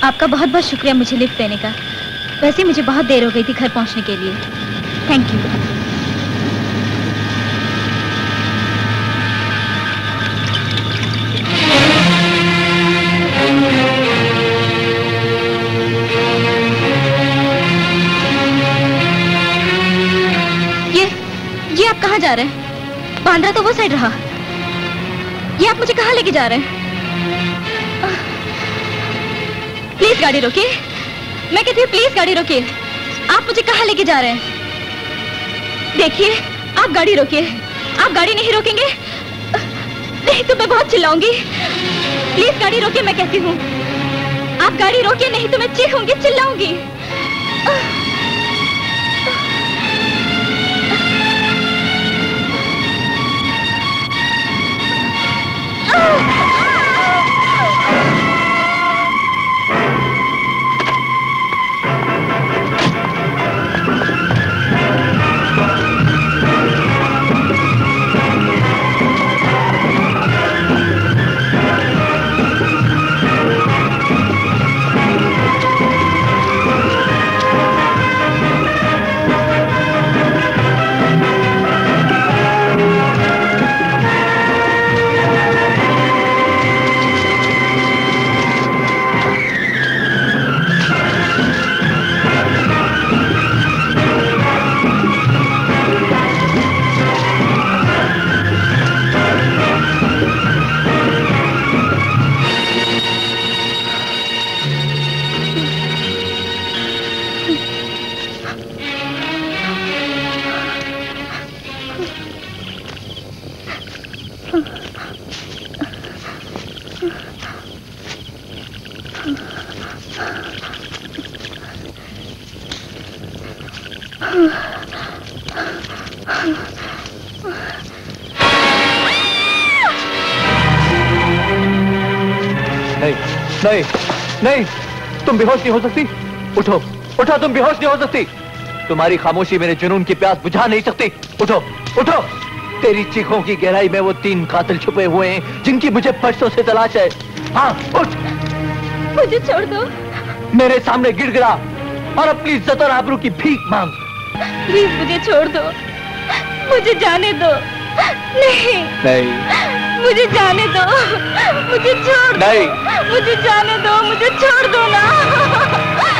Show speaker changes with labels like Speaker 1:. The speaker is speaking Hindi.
Speaker 1: आपका बहुत बहुत शुक्रिया मुझे लिफ्ट देने का। वैसे मुझे बहुत देर हो गई थी घर पहुंचने के लिए। Thank you. ये आप कहाँ जा रहे हैं? बांद्रा तो वो साइड रहा। ये आप मुझे कहाँ लेके जा रहे हैं? प्लीज गाड़ी रोकिए। मैं कहती हूँ प्लीज गाड़ी रोकिए। आप मुझे कहाँ लेके जा रहे हैं? देखिए, आप गाड़ी रोकिए। आप गाड़ी नहीं रोकेंगे नहीं तो मैं बहुत चिल्लाऊंगी। प्लीज गाड़ी रोकिए, मैं कहती हूँ। आप गाड़ी रोकिए, नहीं तो मैं चीखूंगी, चिल्लाऊंगी।
Speaker 2: नहीं, नहीं, तुम बेहोश नहीं हो सकती। उठो, उठो, तुम बेहोश नहीं हो सकती। तुम्हारी खामोशी मेरे जुनून की प्यास बुझा नहीं सकती। उठो, उठो। तेरी चीखों की गहराई में वो 3 कातिल छुपे हुए हैं जिनकी मुझे बरसों से तलाश है। हाँ, उठ।
Speaker 1: मुझे छोड़ दो।
Speaker 2: मेरे सामने गिड़गिड़ा और अपनी इज्जत और आबरू की भीख मांग।
Speaker 1: प्लीज मुझे छोड़ दो, मुझे जाने दो। नहीं,
Speaker 2: नहीं,
Speaker 1: मुझे जाने दो, मुझे छोड़ दो।
Speaker 2: नहीं,
Speaker 1: मुझे जाने दो, मुझे छोड़ दो ना।